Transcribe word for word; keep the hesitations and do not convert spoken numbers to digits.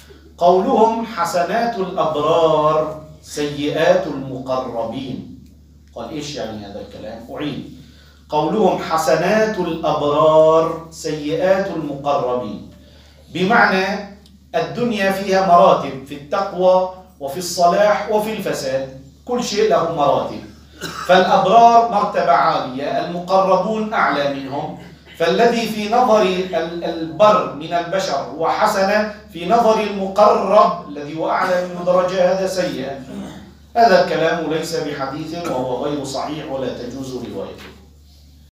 قولهم حسنات الأبرار سيئات المقربين، قال إيش يعني هذا الكلام؟ أعيد: قولهم حسنات الأبرار سيئات المقربين، بمعنى الدنيا فيها مراتب في التقوى وفي الصلاح وفي الفساد، كل شيء له مراتب. فالأبرار مرتبة عالية، المقربون أعلى منهم. فالذي في نظر البر من البشر هو حسنة، في نظر المقرب الذي هو أعلى منه درجة هذا سيئة. هذا الكلام ليس بحديث وهو غير صحيح ولا تجوز روايته.